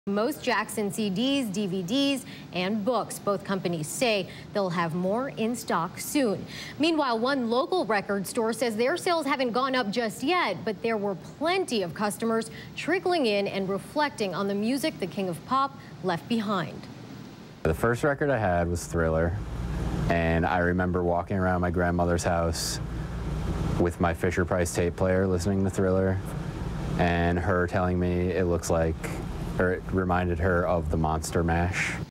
Most Jackson CDs, DVDs, and books. Both companies say they'll have more in stock soon. Meanwhile, one local record store says their sales haven't gone up just yet, but there were plenty of customers trickling in and reflecting on the music the King of Pop left behind. The first record I had was Thriller, and I remember walking around my grandmother's house with my Fisher-Price tape player listening to Thriller, and her telling me it looks like, or it reminded her of the Monster Mash.